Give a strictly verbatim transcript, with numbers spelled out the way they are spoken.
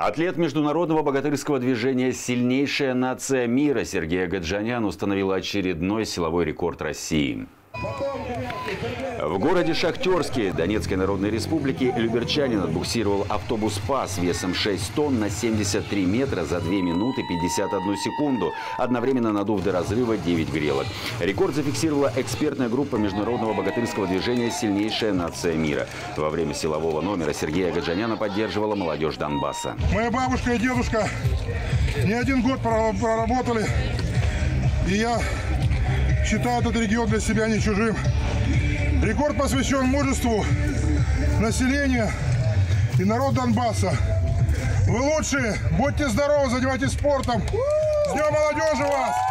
Атлет международного богатырского движения «Сильнейшая нация мира» Сергей Агаджанян установил очередной силовой рекорд России. В городе Шахтерске Донецкой Народной Республики люберчанин отбуксировал автобус ПАЗ весом шесть тонн на семьдесят три метра за две минуты пятьдесят одну секунду, одновременно надув до разрыва девять грелок. Рекорд зафиксировала экспертная группа международного богатырского движения «Сильнейшая нация мира». Во время силового номера Сергея Агаджаняна поддерживала молодежь Донбасса. Моя бабушка и дедушка не один год проработали, и я считаю этот регион для себя не чужим. Рекорд посвящен мужеству населения и народа Донбасса. Вы лучшие, будьте здоровы, занимайтесь спортом. С Днем молодежи вас!